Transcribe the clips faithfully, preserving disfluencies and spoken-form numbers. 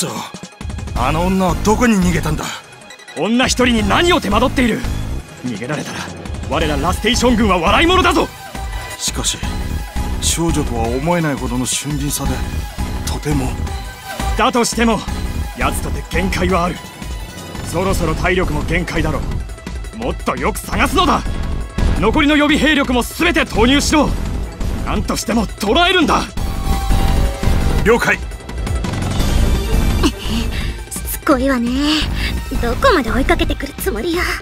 そ、あの女はどこに逃げたんだ。 女一人に何を手間取っている。逃げられたら我らラステイション軍は笑い者だぞ。 しかし少女とは思えないほどの俊敏さで、とても。 だとしても奴とて限界はある。そろそろ体力も限界だろう。もっとよく探すのだ。残りの予備兵力も全て投入しろ。何としても捕らえるんだ。 了解。 しつこいわね。どこまで追いかけてくるつもりや。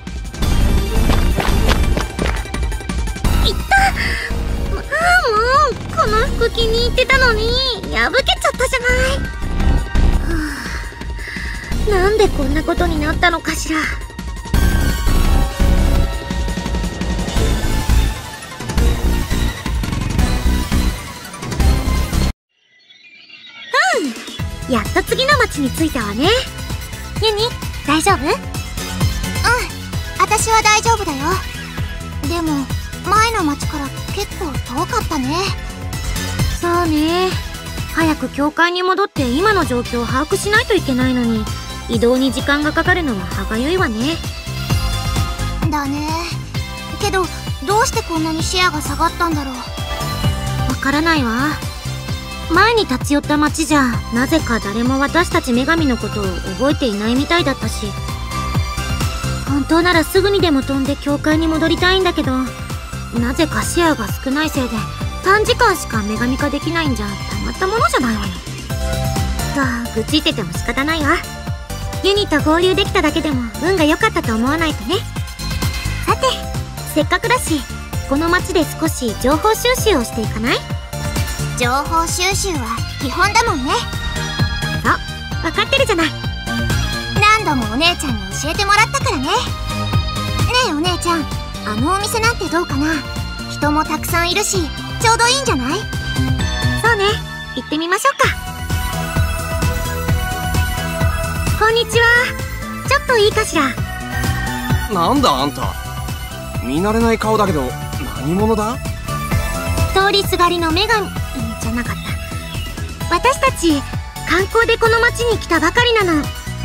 いった。まあもうこの服気に入ってたのに破けちゃったじゃない。はあ、なんでこんなことになったのかしら。うん、やっと次の町に着いたわね。ユニ、大丈夫？うん、 私は大丈夫だよ。でも前の町から結構遠かったね。 そうね。早く教会に戻って今の状況を把握しないといけないのに、移動に時間がかかるのは歯がゆいわね。 だね。けどどうしてこんなにシェアが下がったんだろう。 わからないわ。前に立ち寄った町じゃなぜか誰も私たち女神のことを覚えていないみたいだったし、本当ならすぐにでも飛んで教会に戻りたいんだけど、なぜかシェアが少ないせいで短時間しか女神化できないんじゃたまったものじゃないわよ。と愚痴ってても仕方ないわ。ユニと合流できただけでも運が良かったと思わないとね。さて、せっかくだしこの町で少し情報収集をしていかない？ 情報収集は基本だもんね。 そう、分かってるじゃない。 何度もお姉ちゃんに教えてもらったからね。ねえお姉ちゃん、あのお店なんてどうかな。人もたくさんいるしちょうどいいんじゃない？ そうね、行ってみましょうか。こんにちは。ちょっといいかしら。 なんだあんた、見慣れない顔だけど何者だ？ 通りすがりの女神じゃなかった。私たち観光でこの町に来たばかりなの。 うん、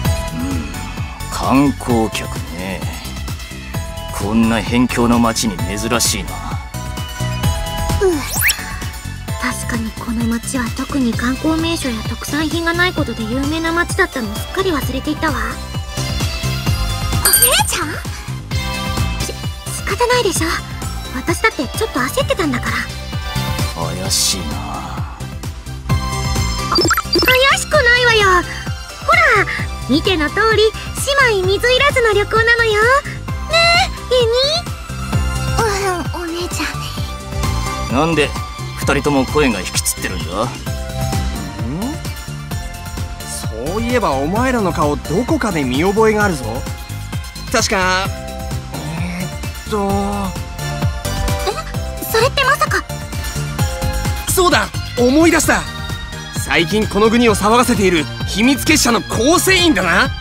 観光客ね。こんな辺境の町に珍しいな。 うん、確かにこの町は特に観光名所や特産品がないことで有名な町だったのをすっかり忘れていたわ。 お姉ちゃん？ し仕方ないでしょ。私だってちょっと焦ってたんだから。 怪しいな。 怪しくないわよ。ほら見ての通り姉妹水入らずの旅行なのよ。ねえユニ。 うん、お姉ちゃん。なんで二人とも声が引きつってるんだ？ん？ そういえばお前らの顔どこかで見覚えがあるぞ。確かえー、っとえ、それってまさか。 そうだ、思い出した。最近この国を騒がせている秘密結社の構成員だな。 はい。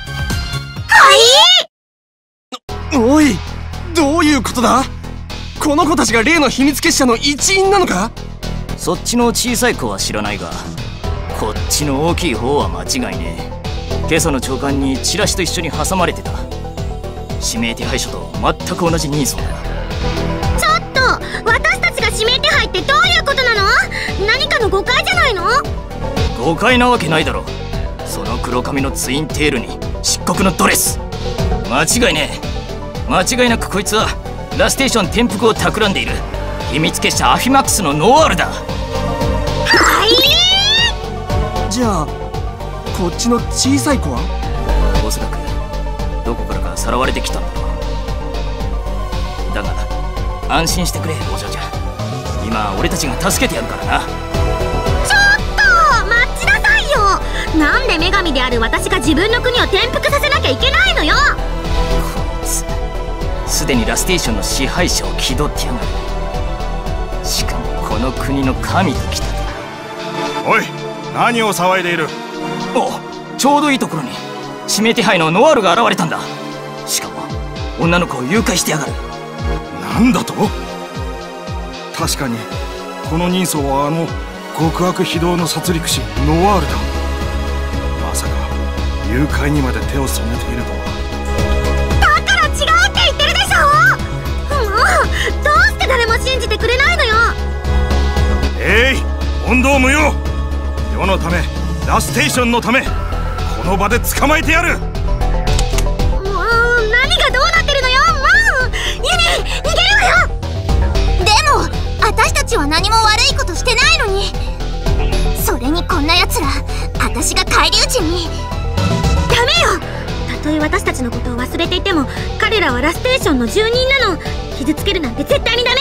おい、どういうことだ？この子たちが例の秘密結社の一員なのか？ そっちの小さい子は知らないが、こっちの大きい方は間違いねえ。今朝の朝刊にチラシと一緒に挟まれてた。指名手配書と全く同じ人相だ。 ちょっと、私たちが指名手配ってどういうことなの？何かの誤解じゃないの？ 誤解なわけないだろ。その黒髪のツインテールに漆黒のドレス、間違いねえ。間違いなくこいつはラステーション転覆を企んでいる秘密結社アフィマックスのノワールだ。 はい。 じゃあこっちの小さい子は？ おそらくどこからかさらわれてきたんだろう。だが安心してくれお嬢ちゃん。今俺たちが助けてやるからな。 ちょっと待ちなさいよ。なんで女神である私が自分の国を転覆させなきゃいけないのよ。 こいつすでにラステーションの支配者を気取ってやがる。しかもこの国の神ときたか。 おい、何を騒いでいる？ お、ちょうどいいところに指名手配のノワールが現れたんだ。しかも女の子を誘拐してやがる。 なんだと？確かにこの人相はあの極悪非道の殺戮師ノワールだ。まさか誘拐にまで手を染めているとは。 だから違うって言ってるでしょ。もうどうして誰も信じてくれないのよ。 えい、問答無用。世のため、ラステーションのため、この場で捕まえてやる。 もう何がどうなってるのよ。もうユニ逃げるわよ。 でも私たちは何も悪いことしてないのに。それにこんな奴ら私が返り討ちに。 ダメよ。たとえ私たちのことを忘れていても彼らはラステーションの住人なの。傷つけるなんて絶対にダメ。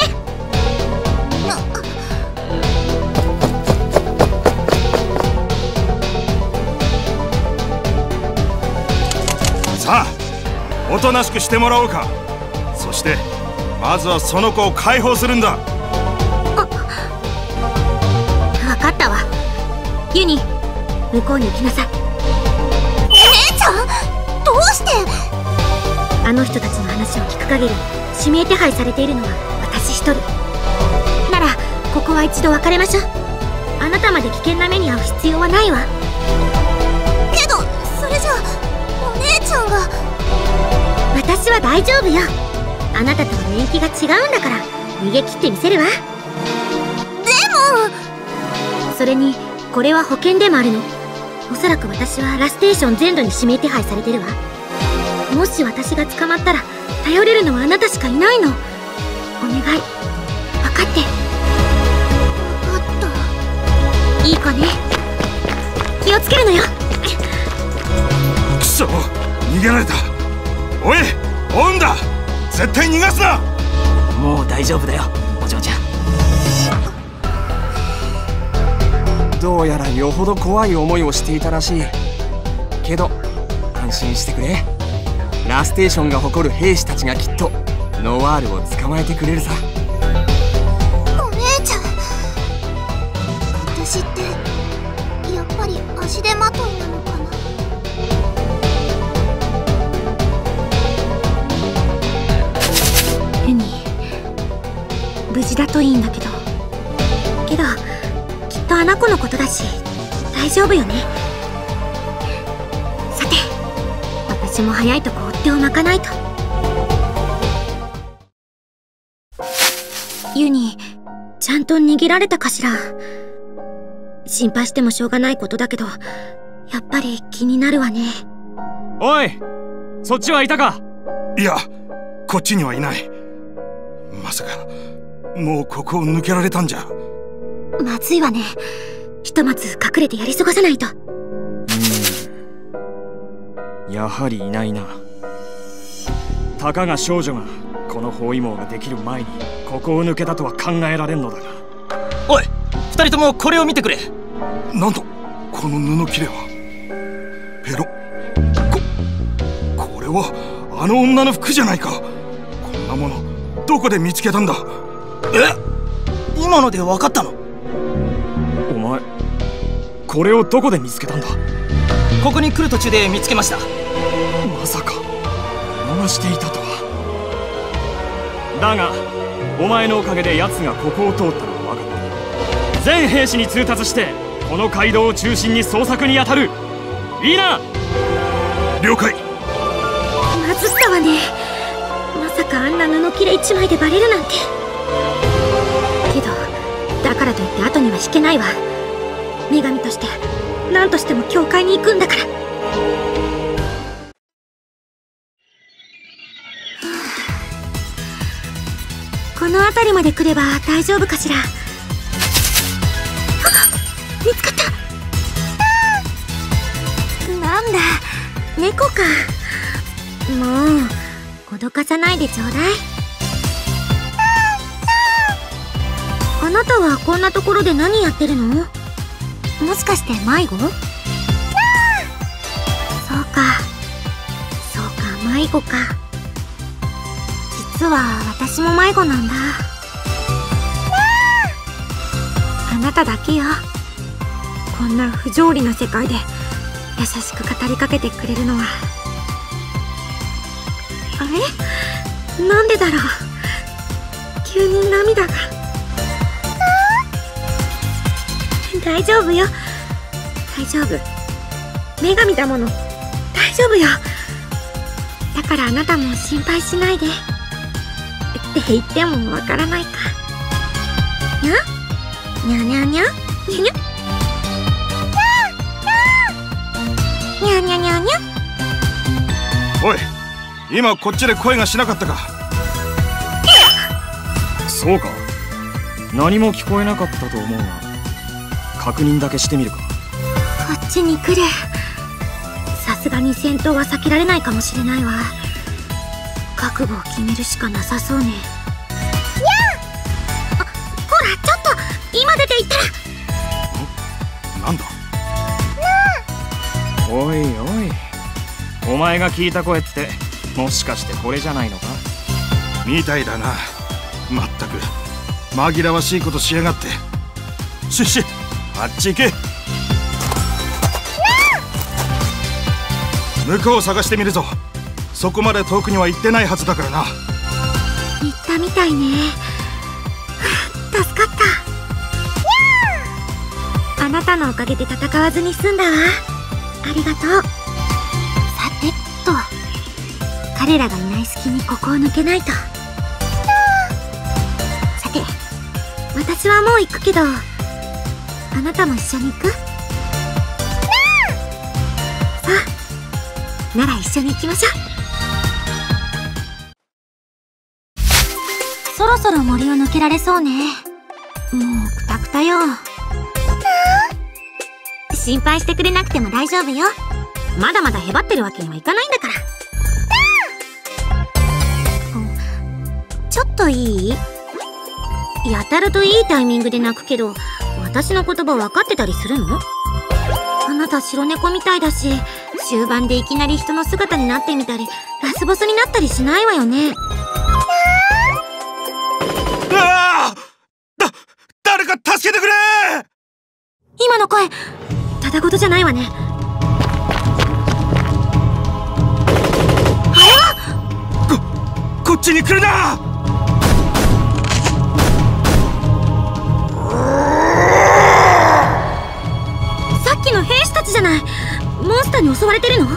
さあ、おとなしくしてもらおうか。そしてまずはその子を解放するんだ。 分かったわ。ユニ、向こうに行きなさい。 姉ちゃん、どうして？ あの人たちの話を聞く限り指名手配されているのは私一人なら、ここは一度別れましょう。あなたまで危険な目に遭う必要はないわ。 けどそれじゃお姉ちゃんが。 私は大丈夫よ。あなたとは年季が違うんだから逃げ切ってみせるわ。 でもそれにこれは保険でもあるの。おそらく私はラステーション全土に指名手配されてるわ。もし私が捕まったら頼れるのはあなたしかいないの。お願い、分かって。 分かった。 いい子ね。気をつけるのよ。 くそ、逃げられた。おい、追うんだ。絶対逃がすな。 もう大丈夫だよ、お嬢ちゃん。 どうやらよほど怖い思いをしていたらしい。けど安心してくれ。ラステーションが誇る兵士たちがきっとノワールを捕まえてくれるさ。 お姉ちゃん、私ってやっぱり足手まといなのかな。 ユニ、無事だといいんだけど。けどきっとあの子のことだし大丈夫よね。さて、私も早いとこ追っ手を巻かないと。ユニ、ちゃんと逃げられたかしら。心配してもしょうがないことだけどやっぱり気になるわね。 おい、そっちはいたか。 いや、こっちにはいない。まさかもうここを抜けられたんじゃ。 まずいわね。ひとまず隠れてやり過ごさないと。 うん、やはりいないな。たかが少女がこの包囲網ができる前にここを抜けたとは考えられんのだが。 おい、二人ともこれを見てくれ。 なんと、この布切れはペロ。ここれはあの女の服じゃないか。こんなものどこで見つけたんだ。 え、今ので分かったの？ お前これをどこで見つけたんだ。 ここに来る途中で見つけました。 まさか逃していたとは。だがお前のおかげで奴がここを通ったのが分かった。全兵士に通達してこの街道を中心に捜索に当たる。いいな。 了解。 まずったわね。まさかあんな布切れ一枚でバレるなんて。けどだからといって後には引けないわ。女神として何としても教会に行くんだから。この辺りまで来れば大丈夫かしら。あ、見つかった。なんだ、猫か。もう脅かさないでちょうだい。あなたはこんなところで何やってるの？もしかして迷子？そうかそうか、迷子か。実は私も迷子なんだ。あなただけよ。こんな不条理な世界で優しく語りかけてくれるのは。あれ？なんでだろう。急に涙が。大丈夫よ、大丈夫。女神だもの。 大丈夫よ。だからあなたも心配しないでって言ってもわからないか。にゃにゃにゃにゃにゃにゃにゃにゃにゃにゃ。 おい、今こっちで声がしなかったか。 そうか、何も聞こえなかったと思うが確認だけしてみるか。 こっちに来る。さすがに戦闘は避けられないかもしれないわ。覚悟を決めるしかなさそうね。にゃあ、ほらちょっと今出て行ったら。 なんだ。 おいおい、お前が聞いた声ってもしかしてこれじゃないのか。 みたいだな。まったく紛らわしいことしやがって。しし、あっち行け。向こうを探してみるぞ。そこまで遠くには行ってないはずだからな。 行ったみたいね。助かった。あなたのおかげで戦わずに済んだわ。ありがとう。さてと、彼らがいない隙にここを抜けないと。さて、私はもう行くけど、あなたも一緒に行く？さあ、なら一緒に行きましょう。そろそろ森を抜けられそうね。もうくたくたよ。心配してくれなくても大丈夫よ。まだまだへばってるわけにはいかないんだから。ちょっといい？やたらといいタイミングで泣くけど、私の言葉分かってたりするの？あなた白猫みたいだし、終盤でいきなり人の姿になってみたり、ラスボスになったりしないわよね。 ああ！だ、誰か助けてくれ！ 今の声、ただごとじゃないわね。あれは！ こ、こっちに来るな！ さっきの兵士たちじゃない。モンスターに襲われてるの？け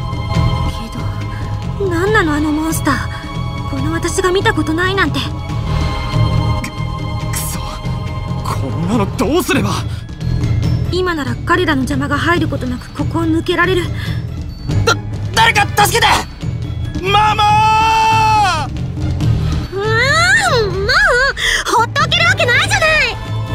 ど、なんなのあのモンスター。この私が見たことないなんて。 くそ、こんなのどうすれば。 今なら彼らの邪魔が入ることなくここを抜けられる。 だ、誰か助けて！ ママー！ うーん、もうほっとけるわけないじゃない。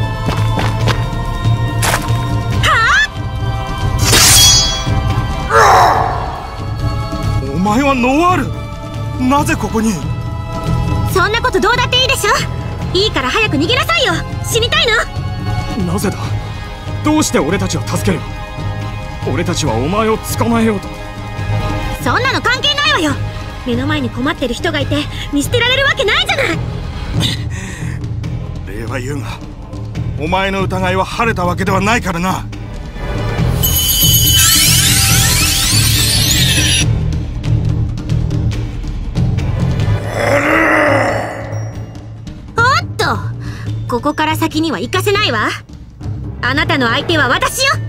お前はノワール、なぜここに？ そんなことどうだっていいでしょ。いいから早く逃げなさいよ。死にたいの？ なぜだ。どうして俺たちを助ける？俺たちはお前を捕まえようと。 そんなの関係ないわよ。目の前に困ってる人がいて見捨てられるわけないじゃない。 礼は言うが、お前の疑いは晴れたわけではないからな。 おっと、ここから先には行かせないわ。あなたの相手は私よ。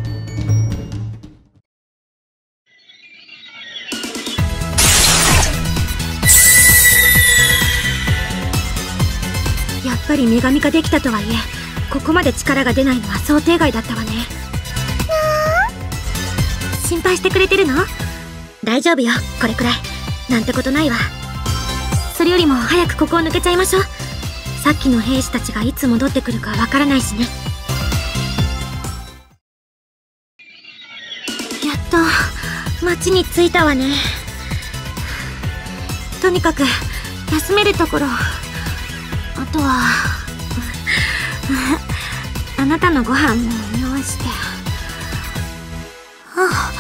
やっぱり女神化できたとはいえ、ここまで力が出ないのは想定外だったわね。心配してくれてるの？大丈夫よ、これくらい。なんてことないわ。それよりも早くここを抜けちゃいましょう。さっきの兵士たちがいつ戻ってくるかわからないしね。やっと町に着いたわね。とにかく休めるところ、あとはあなたのご飯も用意して。はあ、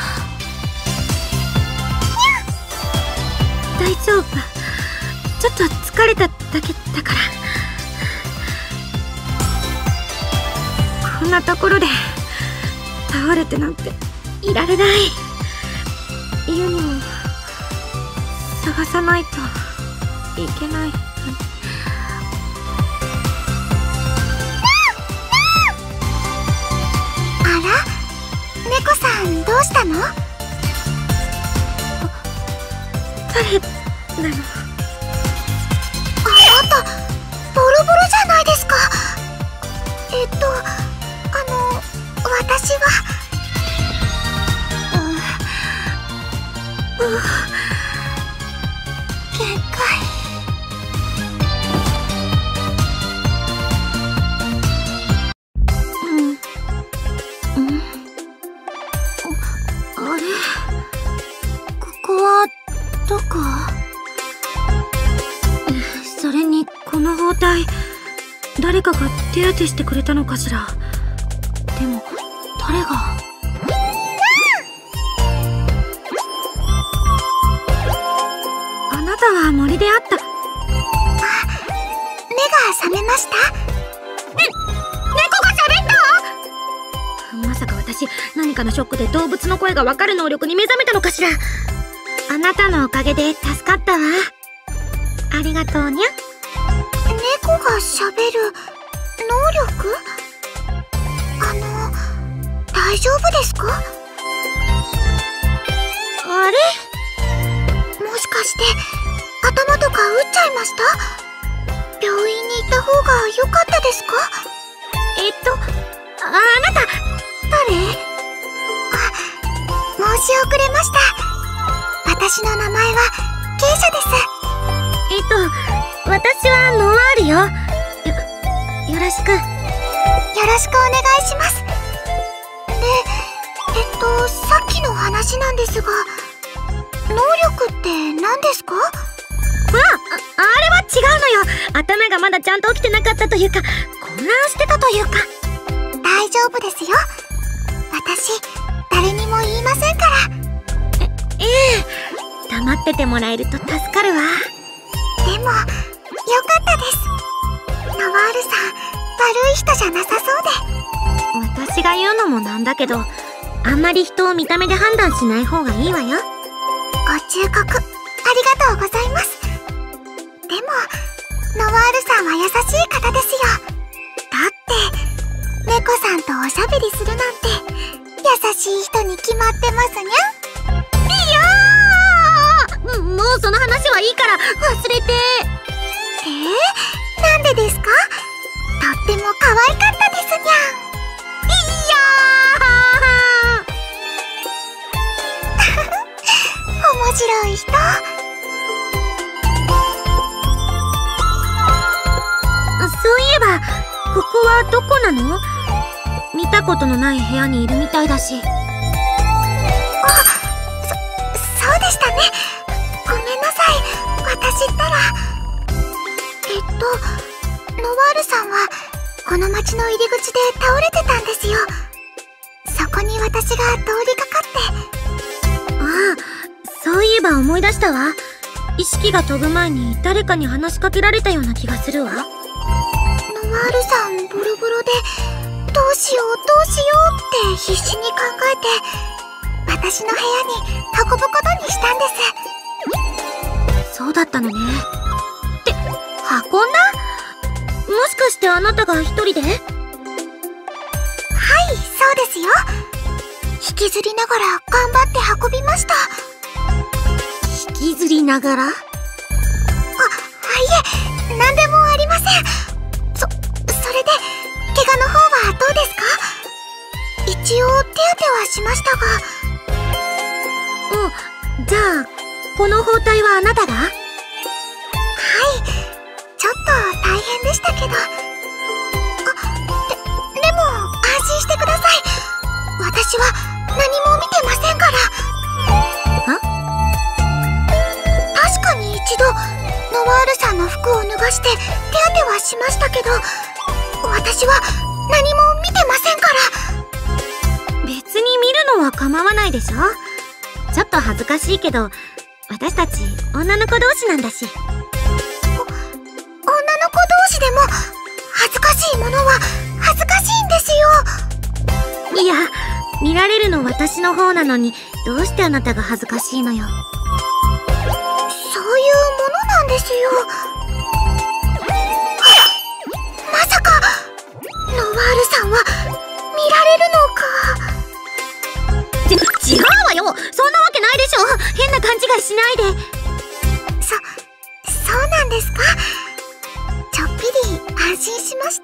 大丈夫。ちょっと疲れただけだから。こんなところで倒れてなんていられない。家にも探さないといけない。 あら、猫さんどうしたの？ 誰なの？ あなたボロボロじゃないですか。えっとあの私はうう限界。 どこ？それにこの包帯、誰かが手当てしてくれたのかしら。でも誰が？あなたは森で会った。 あ、目が覚めました。ね、猫が喋った？ まさか私、何かのショックで動物の声がわかる能力に目覚めたのかしら。あなたのおかげで助かったわ。ありがとうにゃ。 猫がしゃべる能力？あの、大丈夫ですか？ あれ？ もしかして頭とか打っちゃいました？病院に行った方が良かったですか？ えっと、あ、あなた、誰？ あ、申し遅れました。私の名前はケイシャです。 えっと、私はノワールよ。よ、よろしく。 よろしくお願いします。で、えっと、さっきの話なんですが、能力って何ですか？あ、 あ、あれは違うのよ。頭がまだちゃんと起きてなかったというか、混乱してたというか。 大丈夫ですよ。私、誰にも言いませんから。 ええ、黙っててもらえると助かるわ。 でも、よかったです。ノワールさん、悪い人じゃなさそうで。私が言うのもなんだけど、あんまり人を見た目で判断しない方がいいわよ。 ご忠告、ありがとうございます。でも、ノワールさんは優しい方ですよ。だって、猫さんとおしゃべりするなんて、優しい人に決まってますにゃ。 もうその話はいいから忘れて。 えー、なんでですか？とっても可愛かったですにゃん。いやー面白い人。 そういえばここはどこなの？見たことのない部屋にいるみたいだし。 あ、そ、そうでしたね。ごめんなさい。私ったら。えっと、ノワールさんはこの町の入り口で倒れてたんですよ。そこに私が通りかかって。 ああ、そういえば思い出したわ。意識が飛ぶ前に誰かに話しかけられたような気がするわ。ノワールさんボロボロで、どうしようどうしようって必死に考えて、私の部屋に運ぶことにしたんです。 そうだったのね。って運んだ？もしかしてあなたが一人で？はい、 そうですよ。引きずりながら頑張って運びました。 引きずりながら？あ、 はいえ、何でもありません。そ、それで怪我の方はどうですか？一応手当てはしましたが。 お、じゃあこの包帯はあなたが？ はい、ちょっと大変でしたけど。あ、で、でも安心してください。私は何も見てませんから。 あ？ 確かに一度ノワールさんの服を脱がして手当てはしましたけど、私は何も見てませんから。 別に見るのは構わないでしょ。ちょっと恥ずかしいけど、私たち女の子同士なんだし。 お、女の子同士でも恥ずかしいものは恥ずかしいんですよ。 いや、見られるの私の方なのに、どうしてあなたが恥ずかしいのよ。 そういうものなんですよ。まさかノワールさんは見られるのか。 ち違うわよ。そんなわけないでしょ。変な勘違いしないで。 そうなんですか。ちょっぴり安心しました。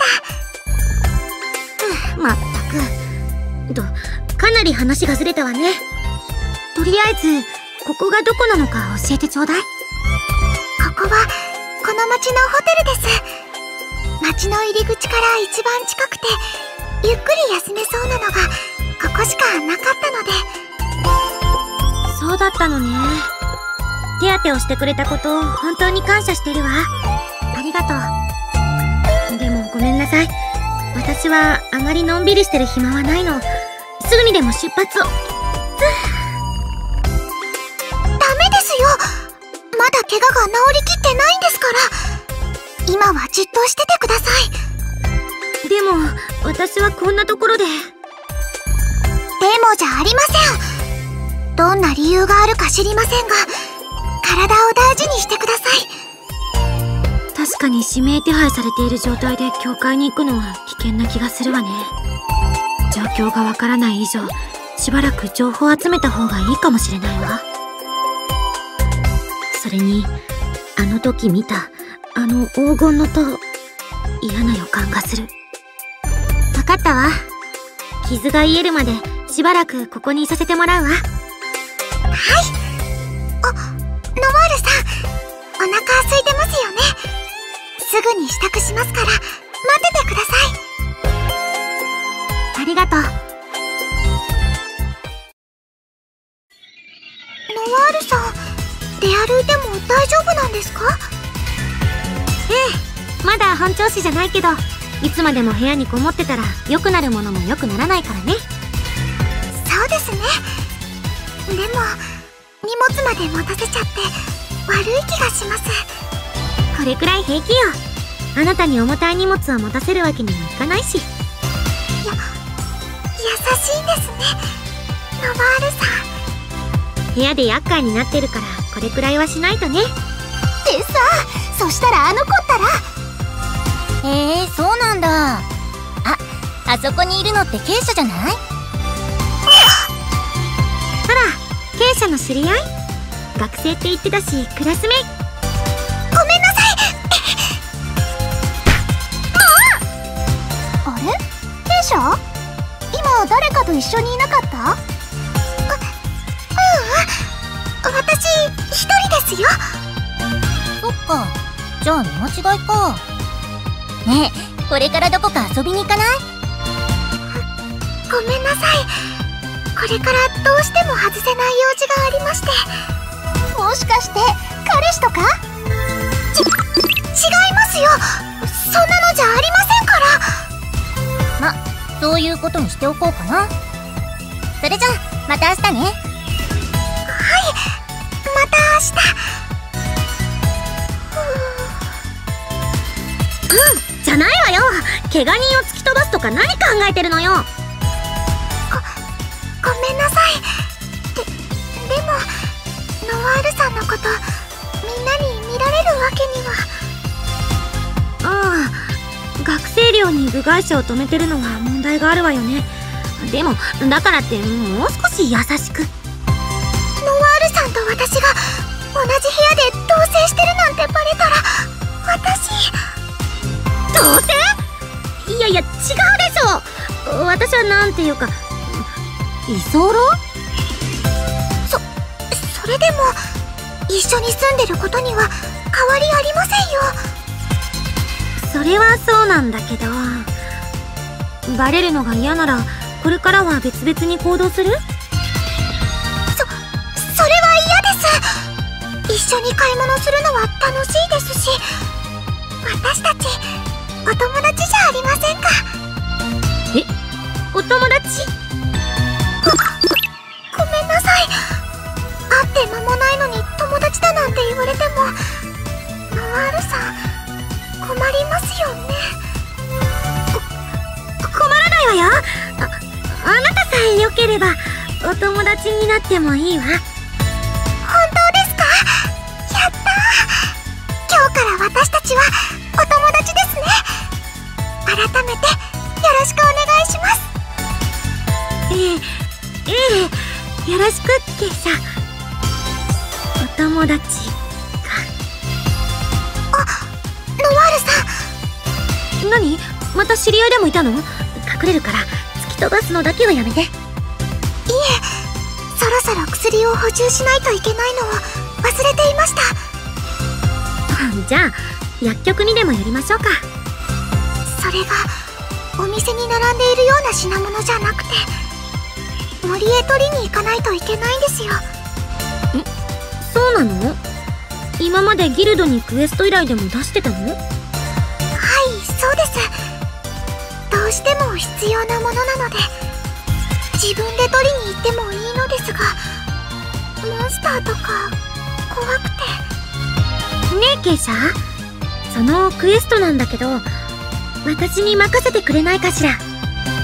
まったく。と、かなり話がずれたわね。とりあえず、ここがどこなのか教えてちょうだい。 ここは、この町のホテルです。町の入り口から一番近くて、ゆっくり休めそうなのが、ここしかなかったので。 そうだったのね。手当てをしてくれたことを本当に感謝してるわ。ありがとう。でもごめんなさい。私はあまりのんびりしてる暇はないの。すぐにでも出発を。ダメですよ。まだ怪我が治りきってないんですから。今はじっとしててください。 でも私はこんなところで。でもじゃありません。どんな理由があるか知りませんが、体を大事にしてください。 確かに指名手配されている状態で教会に行くのは危険な気がするわね。状況がわからない以上、しばらく情報を集めた方がいいかもしれないわ。それに、あの時見たあの黄金の塔、嫌な予感がする。わかったわ。傷が癒えるまでしばらくここにいさせてもらうわ。はい。 あ、ノワールさん、お腹空いてますよね。すぐに支度しますから待っててください。ありがとう。ノワールさん、出歩いても大丈夫なんですか？ ええ、まだ本調子じゃないけど、いつまでも部屋にこもってたら良くなるものも良くならないからね。 そうですね。でも荷物まで持たせちゃって悪い気がします。 これくらい平気よ。あなたに重たい荷物を持たせるわけにもいかないし。や、 優しいんですね、ノワールさん。部屋で厄介になってるからこれくらいはしないとね。 でさ、そしたらあの子ったら。 へえ、そうなんだ。あ、あそこにいるのって経営者じゃない？ ほら、経営者の知り合い？学生って言ってたし、クラスメイ。 ごめんなさい。あれ？経営者？今誰かと一緒にいなかった？う、ううん、私一人ですよ。 そっか、じゃあ見間違いか。ねえ、これからどこか遊びに行かない？ ごめんなさい。これからどうしても外せない用事がありまして。もしかして彼氏とか？ち、違いますよ。そんなのじゃありませんから。 ま、そういうことにしておこうかな。それじゃあまた明日ね。 はい、また明日。 うん、じゃないわよ。怪我人を突き飛ばすとか何考えてるのよ。 ご、ごめんなさい。で、でもノワールさんのことみんなに見られるわけには。 ああ、学生寮に部外者を止めてるのは問題があるわよね。でもだからってもう少し優しく。 ノワールさんと私が同じ部屋で同棲してるなんてバレたら、私。 同棲？いやいや、違うでしょ。私はなんていうか、居候？ そ、それでも一緒に住んでることには変わりありませんよ。 それはそうなんだけど、バレるのが嫌ならこれからは別々に行動する？ そ、それは嫌です。一緒に買い物するのは楽しいですし、私たちお友達じゃありませんか。 え、お友達？ ご、ごめんなさい。会って間もないのに友達だなんて言われても、ノワールさん困りますよね。 こ、困らないわよ。あ、あなたさえ良ければお友達になってもいいわ。 本当ですか？やったー。今日から私たちはお友達ですね。改めてよろしくお願いします。 ええ、ええ、よろしく経営者。お友達か。 何？また知り合いでもいたの？隠れるから突き飛ばすのだけはやめて。いえ、 そろそろ薬を補充しないといけないのを忘れていました。 じゃあ薬局にでもやりましょうか。 それがお店に並んでいるような品物じゃなくて、森へ取りに行かないといけないんですよ。ん？ そうなの？今までギルドにクエスト依頼でも出してたの？はい、 そうです。どうしても必要なものなので自分で取りに行ってもいいのですが、モンスターとか怖くて。 ねえケイシャ、そのクエストなんだけど私に任せてくれないかしら。あ、ダメ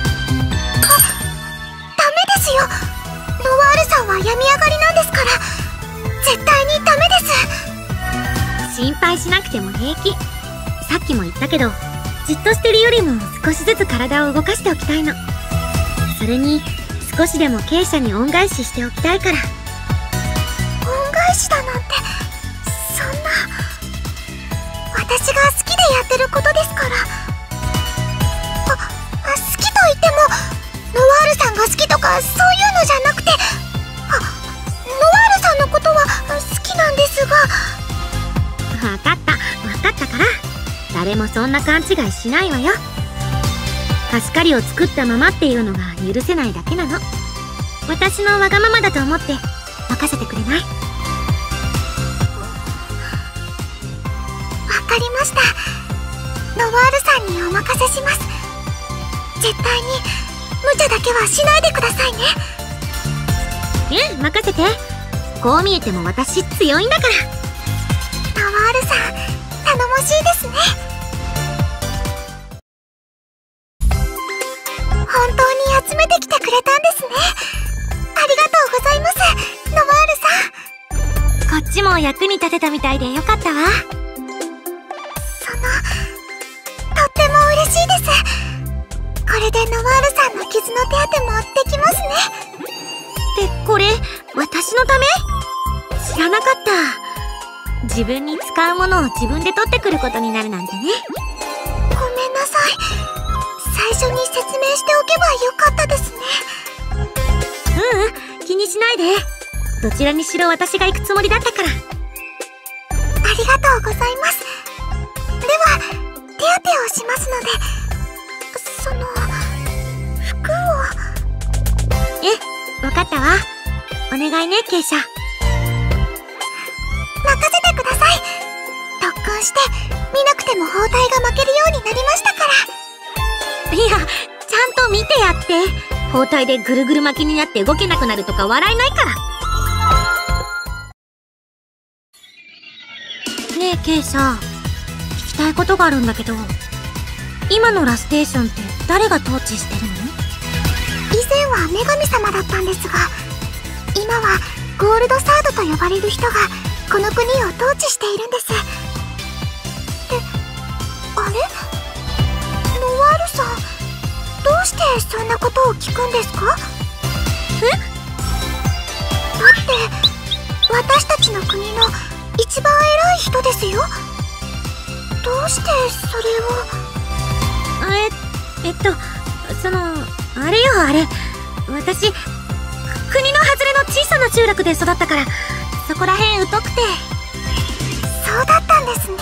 ですよ。ノワールさんは病み上がりなんですから、絶対にダメです。 心配しなくても平気。さっきも言ったけどじっとしてるよりも少しずつ体を動かしておきたいの。それに少しでもケイシャに恩返ししておきたいから。 恩返しだなんて、そんな。私が好きでやってることですから。あ、好きと言ってもノワールさんが好きとかそういうのじゃなくて、あ、ノワールさんのことは好きなんですが。 分かった分かったから、誰もそんな勘違いしないわよ。貸し借りを作ったままっていうのが許せないだけなの。私のわがままだと思って任せてくれない？ わかりました。ノワールさんにお任せします。絶対に無茶だけはしないでくださいね。 ええ、任せて。こう見えても私強いんだから。 ノワールさん、頼もしいですね。本当に集めてきてくれたんですね。ありがとうございます、ノワールさん。 こっちも役に立てたみたいでよかったわ。 その、とっても嬉しいです。これでノワールさんの傷の手当てもできますね。 ってこれ私のため？知らなかった。自分に使うものを自分で取ってくることになるなんてね。 ごめんなさい。最初に説明しておけばよかったですね。 ううん、気にしないで。どちらにしろ私が行くつもりだったから。 ありがとうございます。では手当てをしますので、その服を。 え、わかったわ。お願いね、ケイシャ。 任せてください。特訓して見なくても包帯が巻けるようになりましたから。 いや、ちゃんと見てやって。包帯でぐるぐる巻きになって動けなくなるとか笑えないから。ねえケイシャ、聞きたいことがあるんだけど、今のラステーションって誰が統治してるの？ 以前は女神様だったんですが、今はゴールドサードと呼ばれる人がこの国を統治しているんです。って、あれ？ノワールさん、どうしてそんなことを聞くんですか？え？だって私たちの国の一番偉い人ですよ。どうしてそれを？ え、えっと、その、あれよあれ。私、国の外れの小さな集落で育ったから、そこらへん疎くて。 そうだったんですね。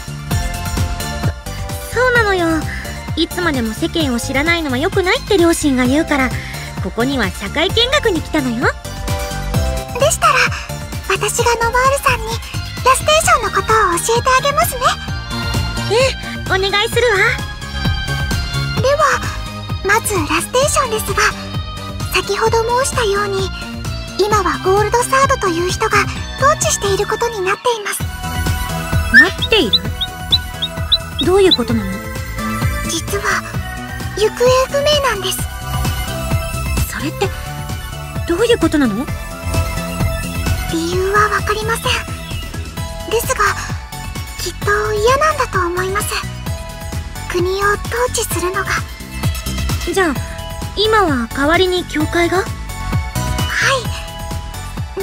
そ、そうなのよ。いつまでも世間を知らないのは良くないって両親が言うから、ここには社会見学に来たのよ。 でしたら私がノワールさんにラステーションのことを教えてあげますね。 ええ、お願いするわ。 ではまずラステーションですが、先ほど申したように今はゴールドサードという人が統治していることになっています。 なっている？どういうことなの？ 実は行方不明なんです。 それってどういうことなの？ 理由はわかりません。ですがきっと嫌なんだと思います。国を統治するのが。 じゃあ今は代わりに教会が？はい。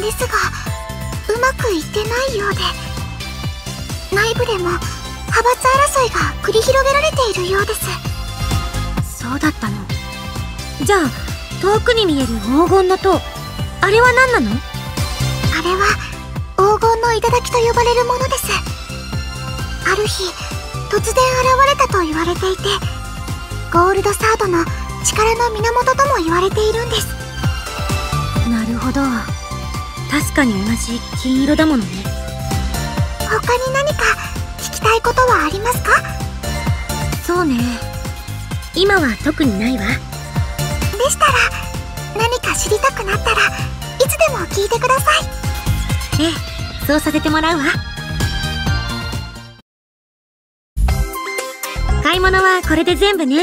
ですがうまくいってないようで、内部でも派閥争いが繰り広げられているようです。 そうだったの。じゃあ遠くに見える黄金の塔、あれは何なの？ あれは黄金の頂と呼ばれるものです。ある日突然現れたと言われていて、ゴールドサードの力の源とも言われているんです。 なるほど、確かに同じ金色だものね。 他に何か聞きたいことはありますか？ そうね、今は特にないわ。 でしたら何か知りたくなったらいつでも聞いてください。 ええ、そうさせてもらうわ。買い物はこれで全部ね。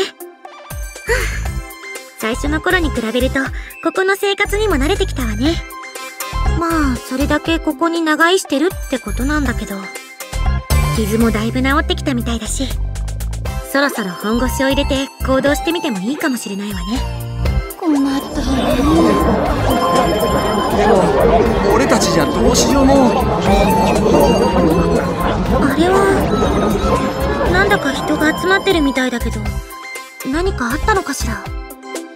最初の頃に比べるとここの生活にも慣れてきたわね。まあそれだけここに長居してるってことなんだけど、傷もだいぶ治ってきたみたいだし、そろそろ本腰を入れて行動してみてもいいかもしれないわね。 困ったね。 でも俺たちじゃどうしようも。 あれはなんだか人が集まってるみたいだけど、何かあったのかしら。あ、ノワー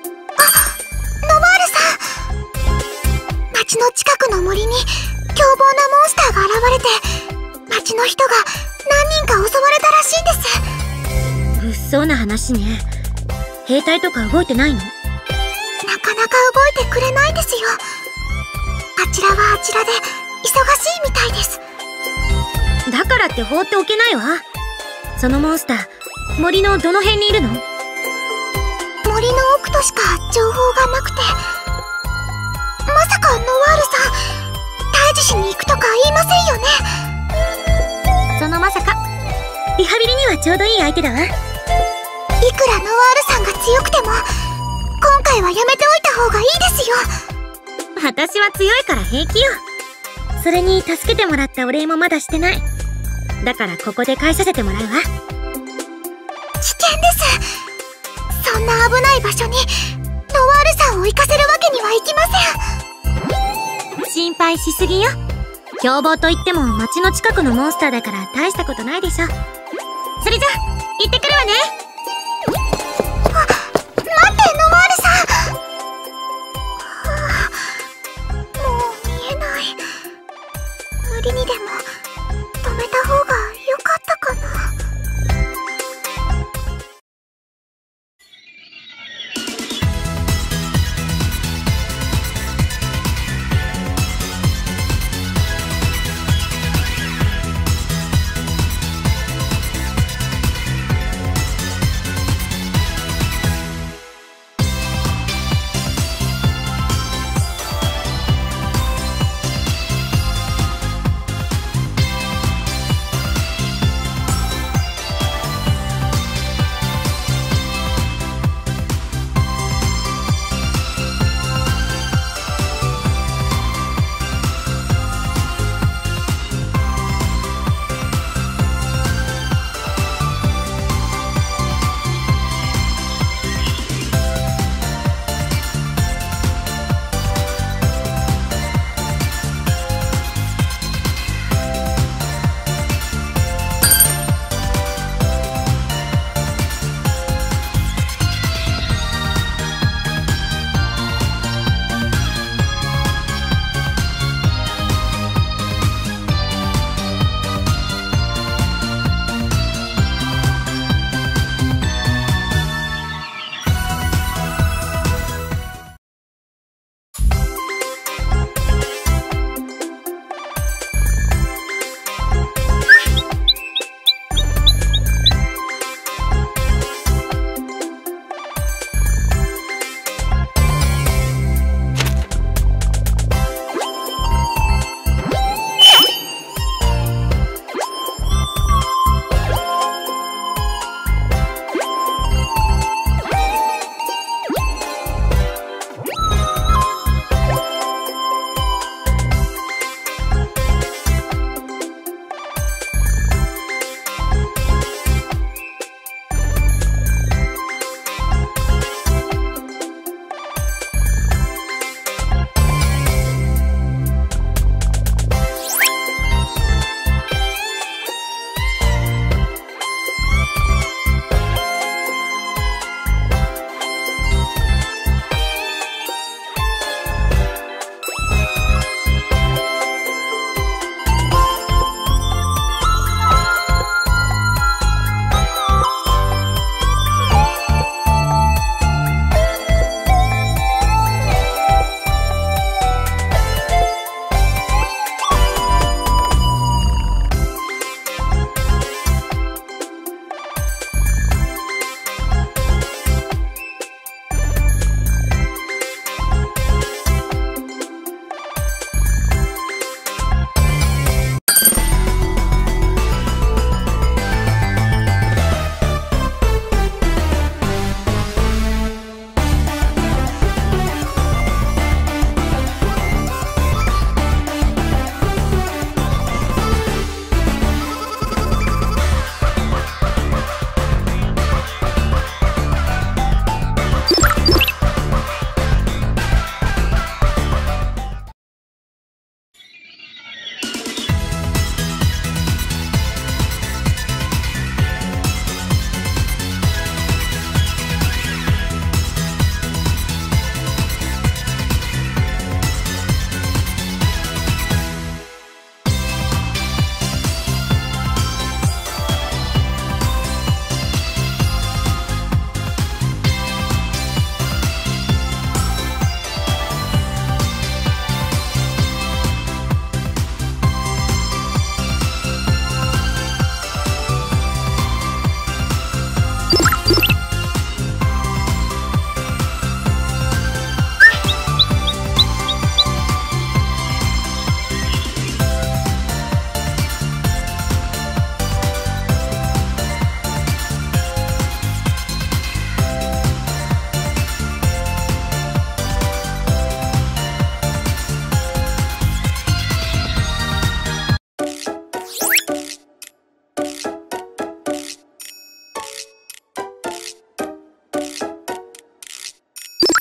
ルさん。町の近くの森に凶暴なモンスターが現れて、町の人が何人か襲われたらしいんです。 物騒な話ね。兵隊とか動いてないの？ なかなか動いてくれないですよ。あちらはあちらで忙しいみたいです。 だからって放っておけないわ。そのモンスター、森のどの辺にいるの？ 森の奥としか情報がなくて。まさかノワールさん、退治しに行くとか言いませんよね？ そのまさか。リハビリにはちょうどいい相手だわ。いくらノワールさんが強くても今回はやめておいた方がいいですよ。 私は強いから平気よ。それに助けてもらったお礼もまだしてない。だからここで返させてもらうわ。 危険です。そんな危ない場所にノワールさんを行かせるわけにはいきません。 心配しすぎよ。凶暴といっても町の近くのモンスターだから大したことないでしょ。それじゃ行ってくるわね。 あ、待ってノワールさん。はあ、もう見えない。無理にでも止めた方がよかったかな。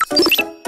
あ